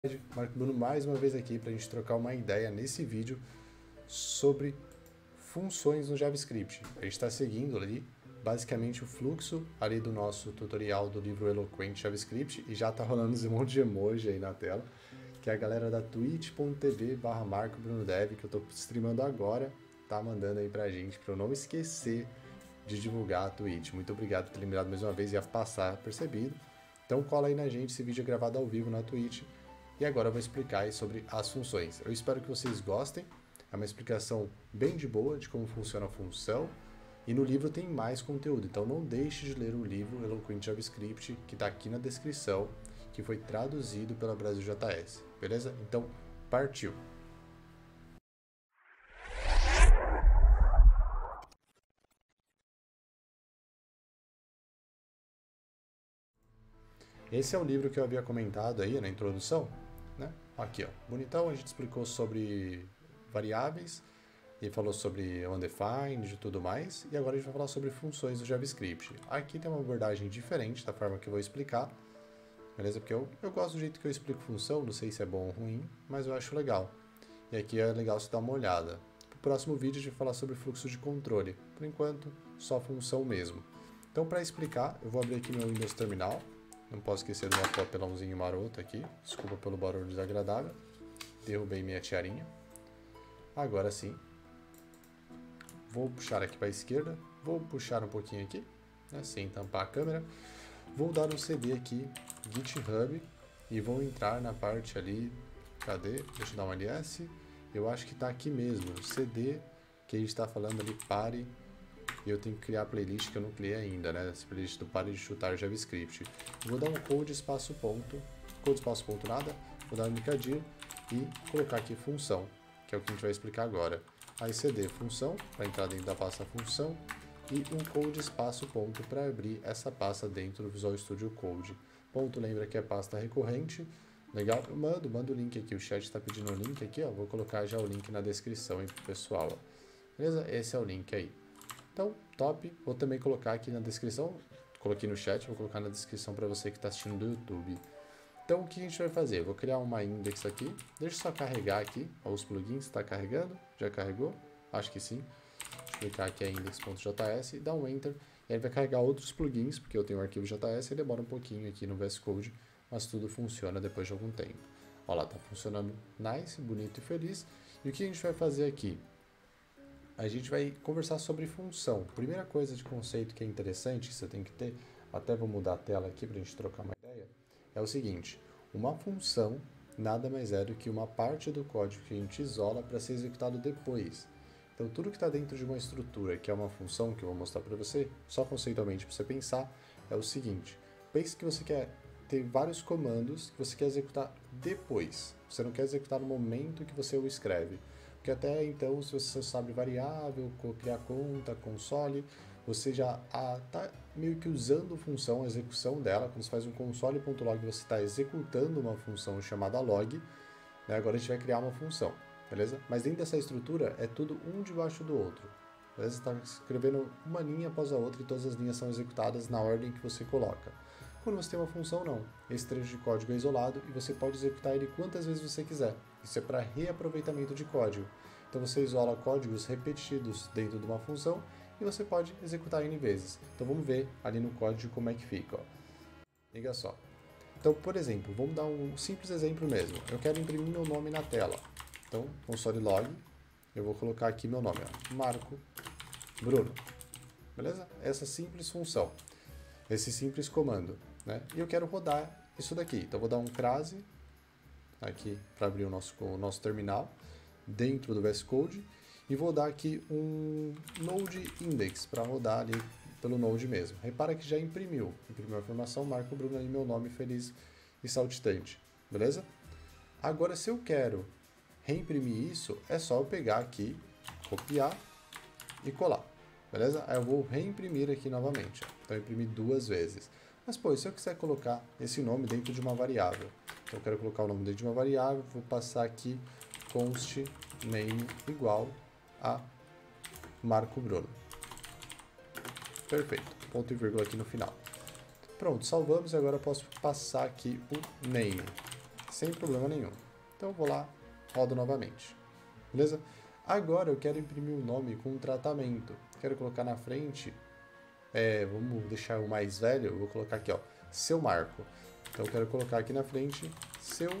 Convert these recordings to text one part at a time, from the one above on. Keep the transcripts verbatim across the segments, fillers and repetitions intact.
Marco Bruno mais uma vez aqui para a gente trocar uma ideia nesse vídeo sobre funções no JavaScript. A gente está seguindo ali basicamente o fluxo ali do nosso tutorial do livro Eloquent JavaScript e já está rolando um monte de emoji aí na tela, que é a galera da twitch ponto tv barra Marco Bruno Dev, que eu estou streamando agora, tá mandando aí pra gente, para eu não esquecer de divulgar a Twitch. Muito obrigado por ter lembrado mais uma vez, ia passar percebido. Então cola aí na gente, esse vídeo é gravado ao vivo na Twitch. E agora eu vou explicar aí sobre as funções. Eu espero que vocês gostem. É uma explicação bem de boa de como funciona a função. E no livro tem mais conteúdo, então não deixe de ler o livro Eloquent JavaScript, que está aqui na descrição, que foi traduzido pela Brasil J S. Beleza? Então, partiu! Esse é o livro que eu havia comentado aí na introdução, né? Aqui, ó, bonitão, a gente explicou sobre variáveis e falou sobre undefined e tudo mais, e agora a gente vai falar sobre funções do JavaScript. Aqui tem uma abordagem diferente da forma que eu vou explicar, beleza? Porque eu, eu gosto do jeito que eu explico função, não sei se é bom ou ruim, mas eu acho legal. E aqui é legal você dar uma olhada. No próximo vídeo a gente vai falar sobre fluxo de controle, por enquanto só função mesmo. Então, para explicar, eu vou abrir aqui meu Windows Terminal. Não posso esquecer do meu papelãozinho maroto aqui. Desculpa pelo barulho desagradável. Derrubei minha tiarinha. Agora sim. Vou puxar aqui para a esquerda. Vou puxar um pouquinho aqui, né, sem tampar a câmera. Vou dar um C D aqui, GitHub. E vou entrar na parte ali. Cadê? Deixa eu dar um L S. Eu acho que está aqui mesmo. C D, que a gente está falando ali, pare. E eu tenho que criar a playlist que eu não criei ainda, né? Essa playlist do Pare de Chutar JavaScript. Vou dar um code espaço ponto, code espaço ponto nada, vou dar um indicadir e colocar aqui função, que é o que a gente vai explicar agora. Aí cd função, para entrar dentro da pasta função, e um code espaço ponto para abrir essa pasta dentro do Visual Studio Code. Ponto lembra que é pasta recorrente. Legal? Eu mando, mando o link aqui, o chat está pedindo o link aqui, ó. Vou colocar já o link na descrição aí pro pessoal, ó. Beleza? Esse é o link aí. Então, top. Vou também colocar aqui na descrição, coloquei no chat, vou colocar na descrição para você que está assistindo do YouTube. Então, o que a gente vai fazer? Eu vou criar uma index aqui, deixa eu só carregar aqui, ó, os plugins, está carregando? Já carregou? Acho que sim. Deixa eu clicar aqui a index.js e dar um enter, e aí vai carregar outros plugins, porque eu tenho o arquivo J S e demora um pouquinho aqui no V S Code, mas tudo funciona depois de algum tempo. Olha lá, tá funcionando nice, bonito e feliz. E o que a gente vai fazer aqui? A gente vai conversar sobre função. Primeira coisa de conceito que é interessante, que você tem que ter, até vou mudar a tela aqui para a gente trocar uma ideia, é o seguinte: uma função nada mais é do que uma parte do código que a gente isola para ser executado depois. Então, tudo que está dentro de uma estrutura, que é uma função que eu vou mostrar para você, só conceitualmente para você pensar, é o seguinte: pense que você quer ter vários comandos que você quer executar depois. Você não quer executar no momento que você o escreve. Porque até então, se você sabe variável, criar conta, console, você já está meio que usando a função, a execução dela. Quando você faz um console.log, você está executando uma função chamada log. Né? Agora a gente vai criar uma função, beleza? Mas dentro dessa estrutura é tudo um debaixo do outro. Beleza? Você está escrevendo uma linha após a outra e todas as linhas são executadas na ordem que você coloca. Quando você tem uma função, não. Esse trecho de código é isolado e você pode executar ele quantas vezes você quiser. Isso é para reaproveitamento de código. Então você isola códigos repetidos dentro de uma função e você pode executar N vezes. Então vamos ver ali no código como é que fica. Ó. Liga só. Então, por exemplo, vamos dar um simples exemplo mesmo. Eu quero imprimir meu nome na tela. Então, console log, eu vou colocar aqui meu nome, ó, Marco Bruno. Beleza? Essa simples função. Esse simples comando, né? E eu quero rodar isso daqui. Então, eu vou dar um crase aqui para abrir o nosso, o nosso terminal dentro do V S Code e vou dar aqui um node index para rodar ali pelo node mesmo. Repara que já imprimiu. Imprimiu a informação, Marco Bruno ali, meu nome feliz e saltitante. Beleza? Agora, se eu quero reimprimir isso, é só eu pegar aqui, copiar e colar. Beleza? Aí eu vou reimprimir aqui novamente. Ó. Então, eu imprimi duas vezes. Mas, pô, se eu quiser colocar esse nome dentro de uma variável, então eu quero colocar o nome dentro de uma variável, vou passar aqui const name igual a Marco Bruno. Perfeito. Ponto e vírgula aqui no final. Pronto, salvamos e agora eu posso passar aqui o name. sem problema nenhum. Então eu vou lá, rodo novamente, beleza? Agora eu quero imprimir um nome com um tratamento, quero colocar na frente, é, vamos deixar o mais velho, eu vou colocar aqui, ó, seu Marco. Então eu quero colocar aqui na frente, seu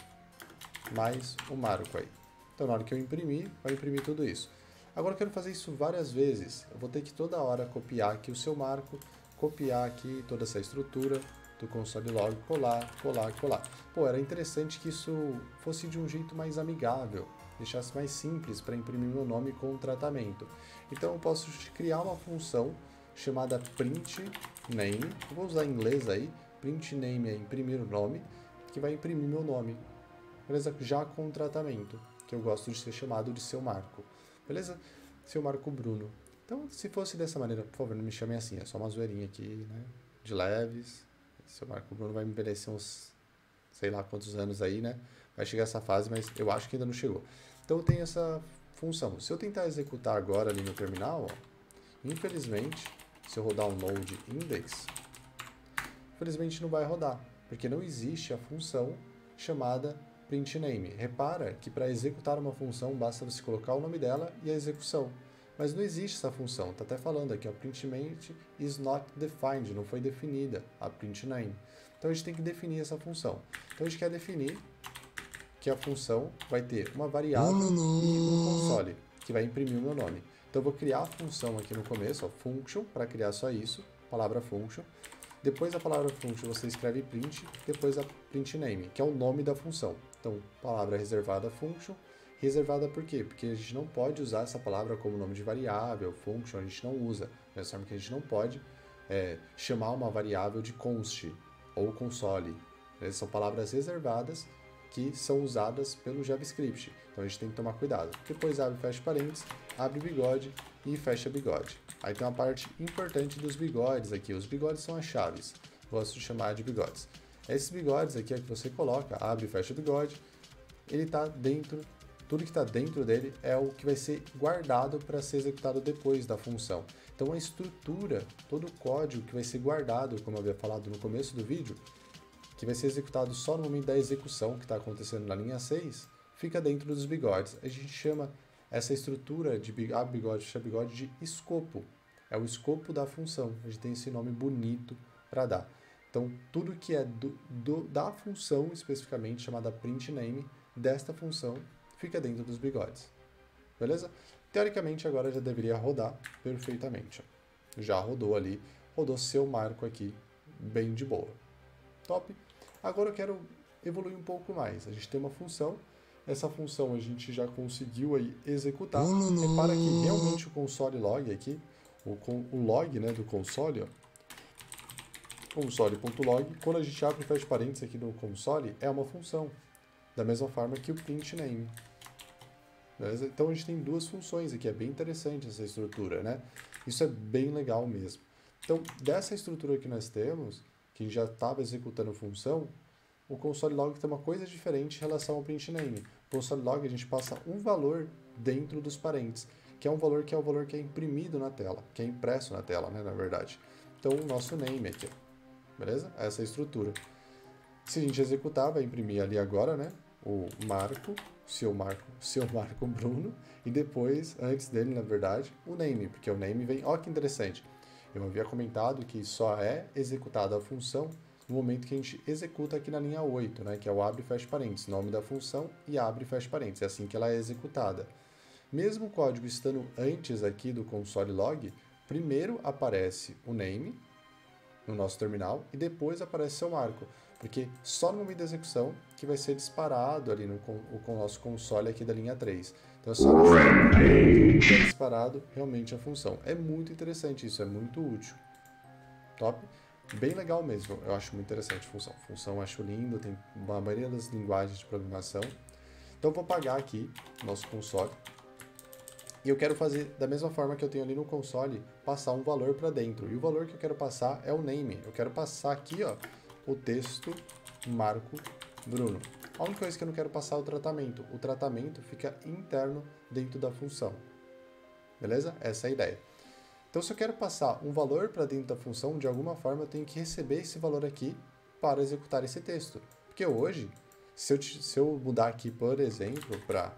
mais o Marco aí. Então na hora que eu imprimir, vai imprimir tudo isso. Agora eu quero fazer isso várias vezes, eu vou ter que toda hora copiar aqui o seu Marco, copiar aqui toda essa estrutura do console log, colar, colar, colar. Pô, era interessante que isso fosse de um jeito mais amigável, deixasse mais simples para imprimir meu nome com o tratamento. Então eu posso criar uma função chamada print name, eu vou usar em inglês aí, print name é imprimir o nome, que vai imprimir meu nome, beleza? Já com o tratamento, que eu gosto de ser chamado de seu Marco, beleza? Seu Marco Bruno. Então, se fosse dessa maneira, por favor, não me chamem assim, é só uma zoeirinha aqui, né? De leves. Seu Marco Bruno vai me envelhecer uns, sei lá quantos anos aí, né? Vai chegar essa fase, mas eu acho que ainda não chegou. Então, eu tenho essa função. Se eu tentar executar agora ali no terminal, ó, infelizmente, se eu rodar um node index, infelizmente não vai rodar, porque não existe a função chamada print name. Repara que para executar uma função, basta você colocar o nome dela e a execução. Mas não existe essa função, está até falando aqui, ó, print name is not defined, não foi definida a print name. Então a gente tem que definir essa função. Então a gente quer definir que a função vai ter uma variável e um console, que vai imprimir o meu nome. Então eu vou criar a função aqui no começo, ó, function, para criar só isso, palavra function. Depois da palavra function você escreve print, depois a print name, que é o nome da função. Então, palavra reservada function. Reservada por quê? Porque a gente não pode usar essa palavra como nome de variável, function, a gente não usa. Da mesma forma que a gente não pode é, chamar uma variável de const ou console. Essas são palavras reservadas que são usadas pelo JavaScript. Então a gente tem que tomar cuidado. Depois abre e fecha parênteses, abre bigode e fecha bigode. Aí tem uma parte importante dos bigodes aqui. Os bigodes são as chaves. Gosto de chamar de bigodes. Esses bigodes aqui é que você coloca, abre e fecha bigode. Ele está dentro... Tudo que está dentro dele é o que vai ser guardado para ser executado depois da função. Então a estrutura, todo o código que vai ser guardado, como eu havia falado no começo do vídeo, que vai ser executado só no momento da execução, que está acontecendo na linha seis, fica dentro dos bigodes. A gente chama essa estrutura de abre bigode, fecha bigode de escopo. É o escopo da função. A gente tem esse nome bonito para dar. Então tudo que é do, do, da função especificamente, chamada print name, desta função, fica dentro dos bigodes, beleza? Teoricamente agora já deveria rodar perfeitamente. Já rodou ali, rodou seu Marco aqui, bem de boa. Top? Agora eu quero evoluir um pouco mais. A gente tem uma função, essa função a gente já conseguiu aí executar. Repara que realmente o console log aqui, o, o log, né, do console, ó, console.log, quando a gente abre e fecha parênteses aqui no console, é uma função. Da mesma forma que o print name. Beleza? Então a gente tem duas funções aqui, é bem interessante essa estrutura, né? Isso é bem legal mesmo. Então, dessa estrutura que nós temos, que já estava executando função, o console log tem uma coisa diferente em relação ao print name. O console log a gente passa um valor dentro dos parênteses, que é um valor que é o valor que é imprimido na tela, que é impresso na tela, né, na verdade. Então, o nosso name aqui, beleza? Essa é a estrutura. Se a gente executar, vai imprimir ali agora, né, o Marco, seu Marco, seu Marco Bruno, e depois, antes dele, na verdade, o name, porque o name vem, ó que interessante, eu havia comentado que só é executada a função no momento que a gente executa aqui na linha oito, né, que é o abre e fecha parênteses, nome da função e abre e fecha parênteses, é assim que ela é executada. Mesmo o código estando antes aqui do console log, primeiro aparece o name no nosso terminal e depois aparece seu Marco, porque só no momento da execução que vai ser disparado ali no com o nosso console aqui da linha três. Então é só que é disparado realmente a função. É muito interessante isso, é muito útil. Top? Bem legal mesmo, eu acho muito interessante a função. Função eu acho lindo, tem uma maioria das linguagens de programação. Então eu vou apagar aqui o nosso console. E eu quero fazer da mesma forma que eu tenho ali no console, passar um valor para dentro. E o valor que eu quero passar é o name. Eu quero passar aqui, ó, o texto Marco Bruno. A única coisa que eu não quero passar é o tratamento. O tratamento fica interno dentro da função. Beleza? Essa é a ideia. Então, se eu quero passar um valor para dentro da função, de alguma forma eu tenho que receber esse valor aqui para executar esse texto. Porque hoje, Se eu, se eu mudar aqui, por exemplo, para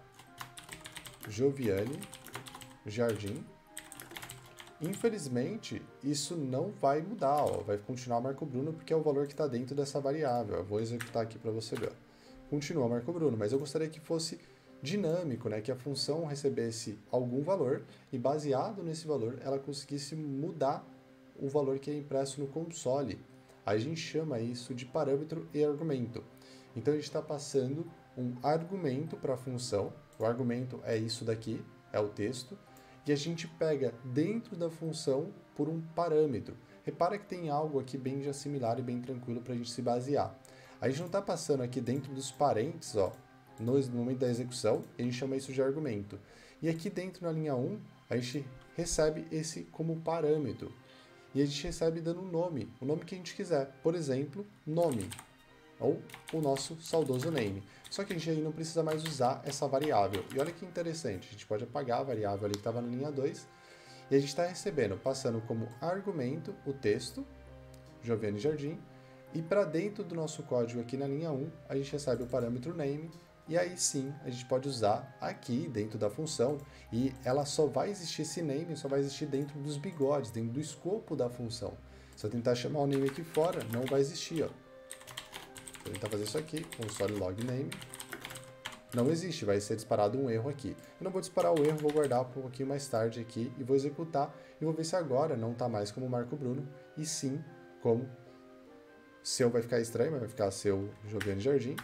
Joviane Jardim, infelizmente, isso não vai mudar, ó, vai continuar Marco Bruno, porque é o valor que está dentro dessa variável. Eu vou executar aqui para você ver. Ó. Continua Marco Bruno, mas eu gostaria que fosse dinâmico, né? Que a função recebesse algum valor e, baseado nesse valor, ela conseguisse mudar o valor que é impresso no console. Aí a gente chama isso de parâmetro e argumento. Então a gente está passando um argumento para a função. O argumento é isso daqui, é o texto. E a gente pega dentro da função por um parâmetro. Repara que tem algo aqui bem já similar e bem tranquilo para a gente se basear. A gente não está passando aqui dentro dos parênteses, ó, no momento da execução, e a gente chama isso de argumento. E aqui dentro na linha um, a gente recebe esse como parâmetro. E a gente recebe dando um nome, o nome que a gente quiser. Por exemplo, nome, ou o nosso saudoso name. Só que a gente aí não precisa mais usar essa variável. E olha que interessante, a gente pode apagar a variável ali que estava na linha dois, e a gente está recebendo, passando como argumento o texto, Joviane Jardim, e para dentro do nosso código aqui na linha um, a gente recebe o parâmetro name, e aí sim, a gente pode usar aqui dentro da função, e ela só vai existir, esse name só vai existir dentro dos bigodes, dentro do escopo da função. Se eu tentar chamar o name aqui fora, não vai existir, ó. Vou tentar fazer isso aqui, console log name. Não existe, vai ser disparado um erro aqui. Eu não vou disparar o erro, vou guardar um pouquinho mais tarde aqui e vou executar, e vou ver se agora não está mais como Marco Bruno, e sim como seu. Vai ficar estranho, mas vai ficar seu Joviane Jardim.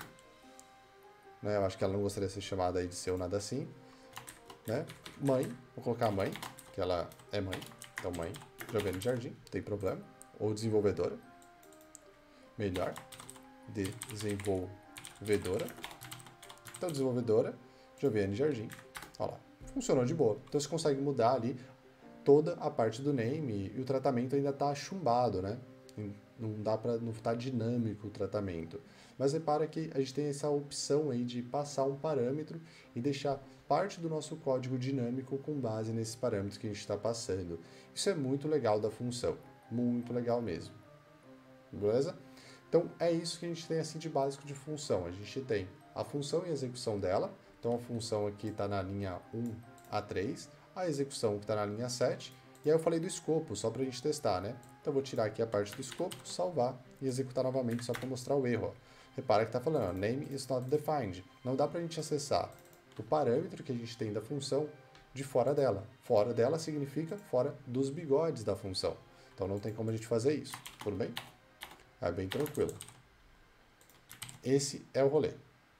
Né? Eu acho que ela não gostaria de ser chamada aí de seu nada assim. Né? Mãe, vou colocar mãe, que ela é mãe. Então mãe, Joviane Jardim, não tem problema. Ou desenvolvedora. Melhor. Desenvolvedora. Então desenvolvedora, Joviane Jardim. Olha lá, funcionou de boa. Então você consegue mudar ali toda a parte do name e o tratamento ainda está chumbado, né? Não dá para não estar dinâmico o tratamento. Mas repara que a gente tem essa opção aí de passar um parâmetro e deixar parte do nosso código dinâmico com base nesses parâmetros que a gente está passando. Isso é muito legal da função, muito legal mesmo. Beleza? Então é isso que a gente tem assim de básico de função. A gente tem a função e a execução dela. Então a função aqui está na linha um a três, a execução que está na linha sete. E aí eu falei do escopo, só para a gente testar, né? Então eu vou tirar aqui a parte do escopo, salvar e executar novamente só para mostrar o erro. Ó. Repara que está falando, ó, name is not defined. Não dá para a gente acessar o parâmetro que a gente tem da função de fora dela. Fora dela significa fora dos bigodes da função. Então não tem como a gente fazer isso, tudo bem? É bem tranquilo. Esse é o rolê.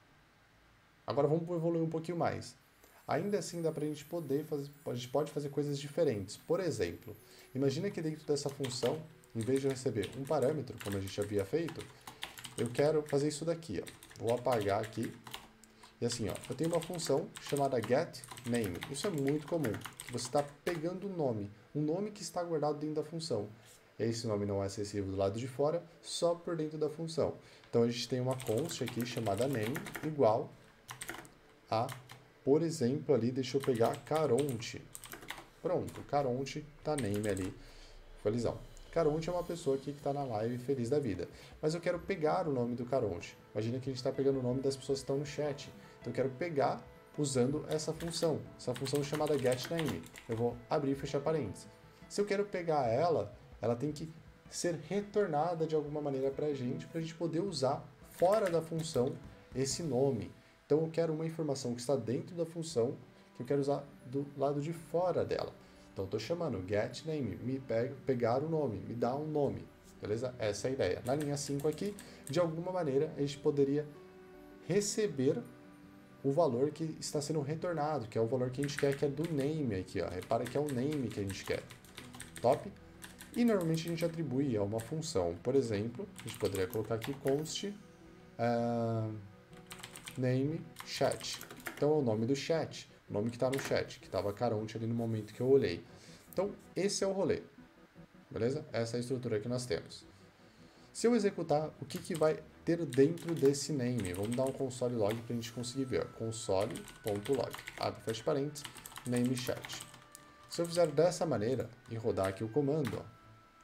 Agora vamos evoluir um pouquinho mais. Ainda assim dá para a gente poder fazer, a gente pode fazer coisas diferentes. Por exemplo, imagina que dentro dessa função, em vez de eu receber um parâmetro, como a gente havia feito, eu quero fazer isso daqui, ó. Vou apagar aqui. E assim, ó, eu tenho uma função chamada getName. Isso é muito comum. Você está pegando um nome, um nome que está guardado dentro da função. Esse nome não é acessível do lado de fora, só por dentro da função. Então a gente tem uma const aqui chamada name igual a, por exemplo, ali, deixa eu pegar Caronte. Pronto, Caronte tá name ali, felizão. Caronte é uma pessoa aqui que está na live feliz da vida. Mas eu quero pegar o nome do Caronte. Imagina que a gente está pegando o nome das pessoas que estão no chat. Então eu quero pegar usando essa função, essa função chamada getName. Eu vou abrir e fechar parênteses. Se eu quero pegar ela, ela tem que ser retornada de alguma maneira para a gente, para a gente poder usar fora da função esse nome. Então eu quero uma informação que está dentro da função, que eu quero usar do lado de fora dela. Então eu estou chamando getName, me pega, pegar o nome, me dá um nome, beleza? Essa é a ideia. Na linha cinco aqui, de alguma maneira, a gente poderia receber o valor que está sendo retornado, que é o valor que a gente quer, que é do name aqui, ó. Repara que é o name que a gente quer. Top? E normalmente a gente atribui a uma função. Por exemplo, a gente poderia colocar aqui const uh, name chat. Então é o nome do chat, o nome que está no chat, que estava Caronte ali no momento que eu olhei. Então esse é o rolê, beleza? Essa é a estrutura que nós temos. Se eu executar, o que, que vai ter dentro desse name? Vamos dar um console log para a gente conseguir ver. Console.log. Abre, fecha parênteses, name chat. Se eu fizer dessa maneira e rodar aqui o comando, ó,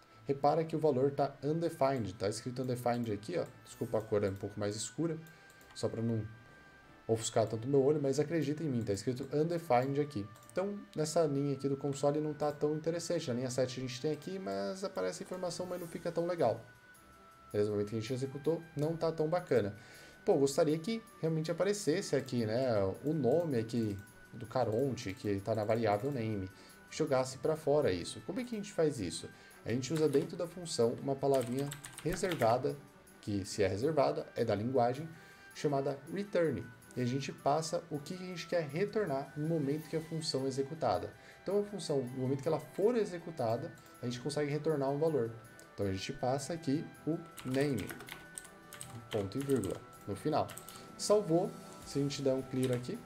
repara que o valor está undefined, está escrito undefined aqui, ó, desculpa a cor é um pouco mais escura, só para não ofuscar tanto o meu olho, mas acredita em mim, está escrito undefined aqui. Então, nessa linha aqui do console não está tão interessante. Na linha sete a gente tem aqui, mas aparece a informação, mas não fica tão legal. Beleza? No momento que a gente executou, não está tão bacana. Pô, gostaria que realmente aparecesse aqui, né, o nome aqui do Caronte, que está na variável name, jogasse para fora isso. Como é que a gente faz isso? A gente usa dentro da função uma palavrinha reservada, que se é reservada, é da linguagem, chamada return. E a gente passa o que a gente quer retornar no momento que a função é executada. Então a função, no momento que ela for executada, a gente consegue retornar um valor. Então a gente passa aqui o name, ponto e vírgula, no final. Salvou, se a gente der um clear aqui,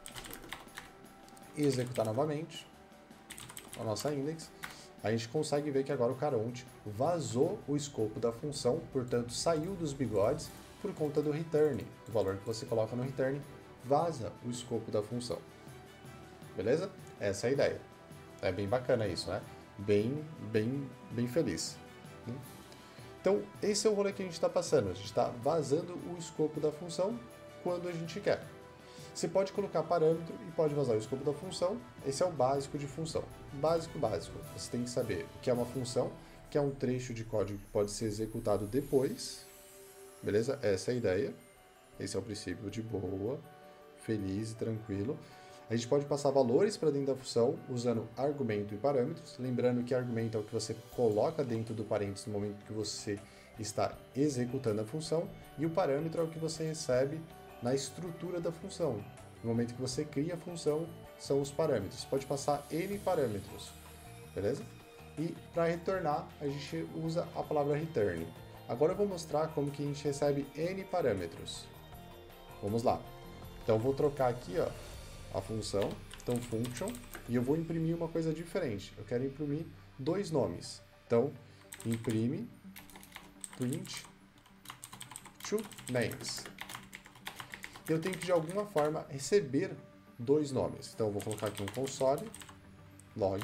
e executar novamente a nossa index, a gente consegue ver que agora o Caronte vazou o escopo da função, portanto saiu dos bigodes por conta do return. O valor que você coloca no return vaza o escopo da função. Beleza? Essa é a ideia. É bem bacana isso, né? Bem, bem, bem feliz. Então, esse é o rolê que a gente está passando. A gente está vazando o escopo da função quando a gente quer. Você pode colocar parâmetro e pode vazar o escopo da função. Esse é o básico de função. Básico, básico. Você tem que saber o que é uma função, que é um trecho de código que pode ser executado depois. Beleza? Essa é a ideia. Esse é o princípio de boa, feliz e tranquilo. A gente pode passar valores para dentro da função usando argumento e parâmetros. Lembrando que argumento é o que você coloca dentro do parênteses no momento que você está executando a função. E o parâmetro é o que você recebe na estrutura da função. No momento que você cria a função, são os parâmetros. Você pode passar N parâmetros. Beleza? E para retornar, a gente usa a palavra return. Agora eu vou mostrar como que a gente recebe N parâmetros. Vamos lá. Então eu vou trocar aqui, ó, a função, então function, e eu vou imprimir uma coisa diferente. Eu quero imprimir dois nomes. Então, imprime print two names. Eu tenho que, de alguma forma, receber dois nomes. Então, eu vou colocar aqui um console, log,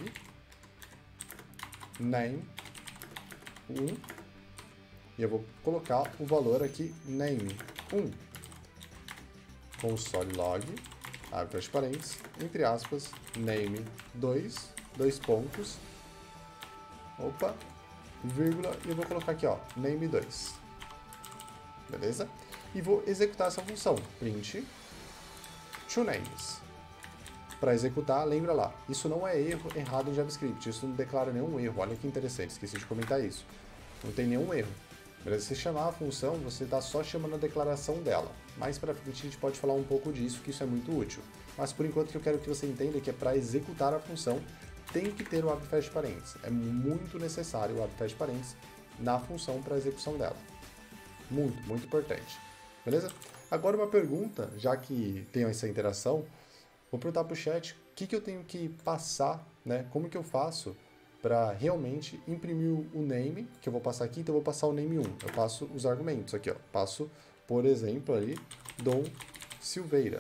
name, um, e eu vou colocar o valor aqui, name, um. Console log, abre as parênteses, entre aspas, name dois, dois pontos, opa, vírgula, e eu vou colocar aqui, ó, name dois. Beleza? E vou executar essa função, print two names. Para executar, lembra lá, isso não é erro errado em JavaScript, isso não declara nenhum erro, olha que interessante, esqueci de comentar isso. Não tem nenhum erro. Beleza? Se chamar a função, você está só chamando a declaração dela. Mais para frente a gente pode falar um pouco disso, que isso é muito útil. Mas por enquanto o que eu quero que você entenda é que é para executar a função, tem que ter o abre fecha parênteses. É muito necessário o abre fecha parênteses na função para a execução dela. Muito, muito importante. Beleza? Agora uma pergunta, já que tem essa interação, vou perguntar para o chat o que, que eu tenho que passar, né? Como que eu faço para realmente imprimir o name, que eu vou passar aqui, então eu vou passar o name um. Eu passo os argumentos aqui, ó. Passo, por exemplo, ali, Dom Silveira,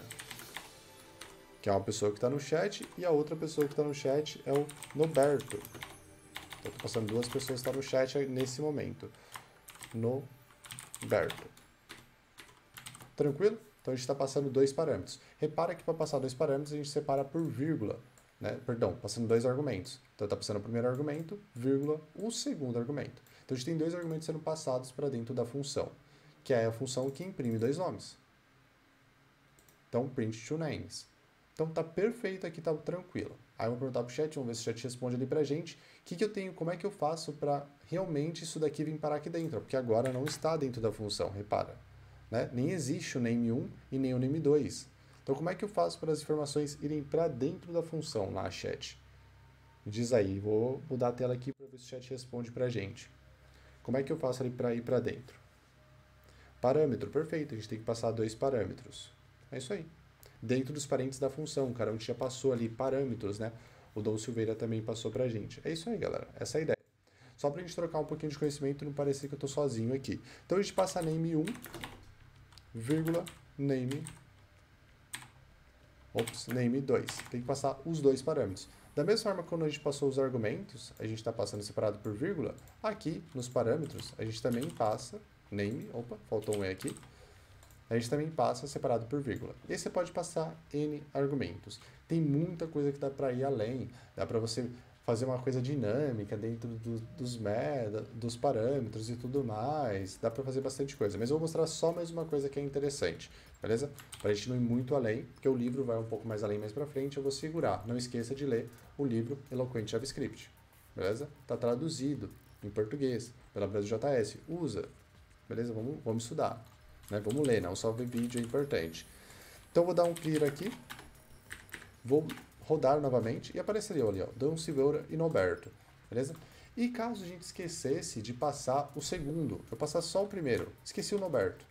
que é uma pessoa que está no chat, e a outra pessoa que está no chat é o Noberto. Então, estou passando duas pessoas que estão no chat nesse momento. Noberto. Tranquilo? Então, a gente está passando dois parâmetros. Repara que para passar dois parâmetros, a gente separa por vírgula. Né? Perdão, passando dois argumentos. Então, está passando o primeiro argumento, vírgula, o segundo argumento. Então, a gente tem dois argumentos sendo passados para dentro da função, que é a função que imprime dois nomes. Então, print two names. Então, tá perfeito aqui, tá tranquilo. Aí, eu vou perguntar pro chat, vamos ver se o chat responde ali pra gente. O que, que eu tenho, como é que eu faço para realmente isso daqui vir parar aqui dentro? Porque agora não está dentro da função, repara. Né? Nem existe o name um e nem o name dois. Então, como é que eu faço para as informações irem para dentro da função lá, chat? Diz aí, vou mudar a tela aqui para ver se o chat responde para a gente. Como é que eu faço ali para ir para dentro? Parâmetro, perfeito, a gente tem que passar dois parâmetros. É isso aí. Dentro dos parênteses da função, o cara já passou ali parâmetros, né? O Dom Silveira também passou para a gente. É isso aí, galera, essa é a ideia. Só para a gente trocar um pouquinho de conhecimento e não parecer que eu estou sozinho aqui. Então, a gente passa name um, vírgula, name Ops, name dois. Tem que passar os dois parâmetros. Da mesma forma que quando a gente passou os argumentos, a gente está passando separado por vírgula, aqui nos parâmetros a gente também passa name, opa, faltou um E aqui, a gente também passa separado por vírgula. E aí você pode passar N argumentos. Tem muita coisa que dá para ir além, dá para você fazer uma coisa dinâmica dentro do, dos, meda, dos parâmetros e tudo mais, dá para fazer bastante coisa. Mas eu vou mostrar só mais uma coisa que é interessante, beleza? Para a gente não ir muito além, porque o livro vai um pouco mais além mais para frente, eu vou segurar. Não esqueça de ler o livro Eloquent JavaScript, beleza? Está traduzido em português pela Brasil J S, usa, beleza? Vamos, vamos estudar, né? Vamos ler, não só ver vídeo é importante. Então, eu vou dar um clear aqui, vou rodar novamente e apareceria ali, ó, Dom Silveira e Norberto, beleza? E caso a gente esquecesse de passar o segundo, eu passar só o primeiro, esqueci o Norberto.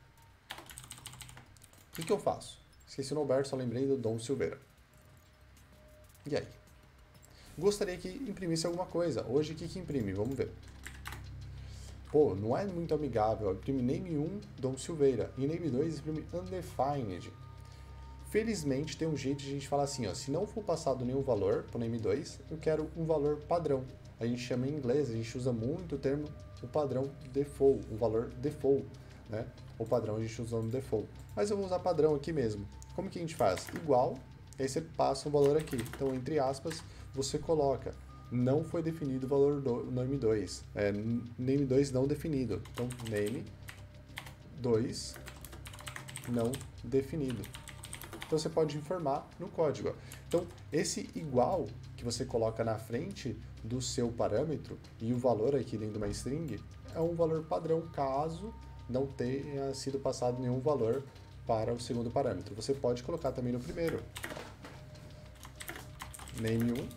O que, que eu faço? Esqueci o Norberto, só lembrei do Dom Silveira. E aí? Gostaria que imprimisse alguma coisa. Hoje, o que, que imprime? Vamos ver. Pô, não é muito amigável. Imprime name um, Dom Silveira. E name dois, imprime undefined. Felizmente, tem um jeito de a gente falar assim, ó, se não for passado nenhum valor para o name dois, eu quero um valor padrão. A gente chama em inglês, a gente usa muito o termo, o padrão default, o valor default, né? O padrão a gente usa no default. Mas eu vou usar padrão aqui mesmo. Como que a gente faz? Igual, aí você passa um valor aqui. Então, entre aspas, você coloca, não foi definido o valor do name dois. É, name dois não definido. Então, name dois não definido. Então, você pode informar no código. Ó. Então, esse igual que você coloca na frente do seu parâmetro e o valor aqui dentro de uma string é um valor padrão, caso não tenha sido passado nenhum valor para o segundo parâmetro. Você pode colocar também no primeiro. Name um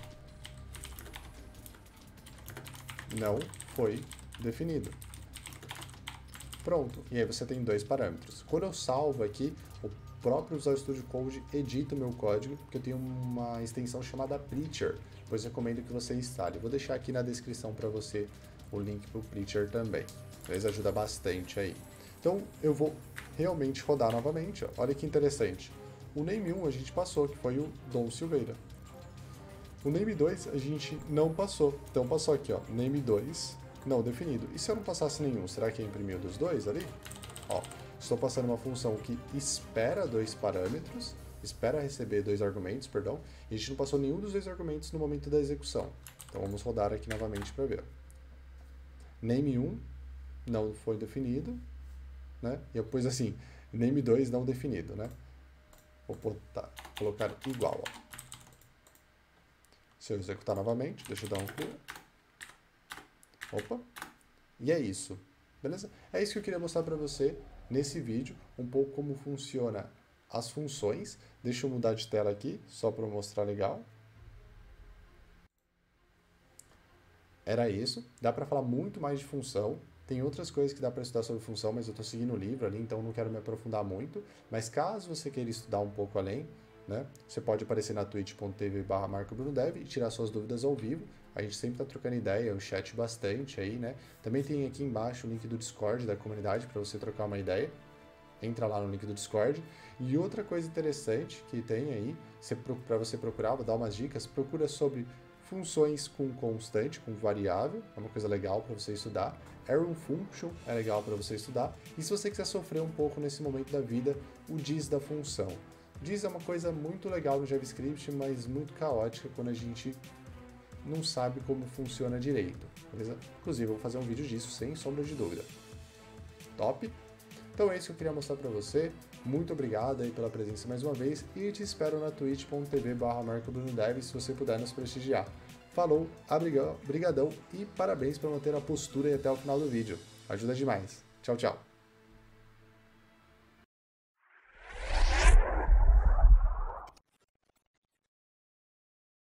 não foi definido. Pronto. E aí você tem dois parâmetros. Quando eu salvo aqui, o próprio Visual Studio Code edita o meu código, porque eu tenho uma extensão chamada Preacher, pois recomendo que você instale. Vou deixar aqui na descrição para você o link para o Preacher também. Mas ajuda bastante aí. Então, eu vou realmente rodar novamente. Ó. Olha que interessante. O name um a gente passou, que foi o Dom Silveira. O name dois a gente não passou. Então, passou aqui, ó, name dois não definido. E se eu não passasse nenhum, será que ia imprimir o dos dois ali? Ó, estou passando uma função que espera dois parâmetros, espera receber dois argumentos, perdão, e a gente não passou nenhum dos dois argumentos no momento da execução. Então, vamos rodar aqui novamente para ver. Name um não foi definido, né? E eu pus assim, name dois não definido, né? Vou botar, colocar igual, ó. Se eu executar novamente, deixa eu dar um clear. Opa. E é isso, beleza? É isso que eu queria mostrar para você nesse vídeo, um pouco como funciona as funções. Deixa eu mudar de tela aqui, só para mostrar legal. Era isso. Dá para falar muito mais de função. Tem outras coisas que dá para estudar sobre função, mas eu estou seguindo o livro ali, então não quero me aprofundar muito. Mas caso você queira estudar um pouco além, né, você pode aparecer na twitch ponto tv barra marco bruno dev e tirar suas dúvidas ao vivo. A gente sempre está trocando ideia, eu chat bastante aí, né? Também tem aqui embaixo o link do Discord da comunidade para você trocar uma ideia. Entra lá no link do Discord. E outra coisa interessante que tem aí, para você procurar, vou dar umas dicas, procura sobre funções com constante, com variável, é uma coisa legal para você estudar. Arrow Function é legal para você estudar. E se você quiser sofrer um pouco nesse momento da vida, o diz da função. Diz é uma coisa muito legal no JavaScript, mas muito caótica quando a gente não sabe como funciona direito, beleza? Inclusive, eu vou fazer um vídeo disso, sem sombra de dúvida. Top? Então é isso que eu queria mostrar para você. Muito obrigado aí pela presença mais uma vez e te espero na twitch ponto tv barra marco bruno dev se você puder nos prestigiar. Falou, obrigadão e parabéns por manter a postura e até o final do vídeo. Ajuda demais. Tchau, tchau.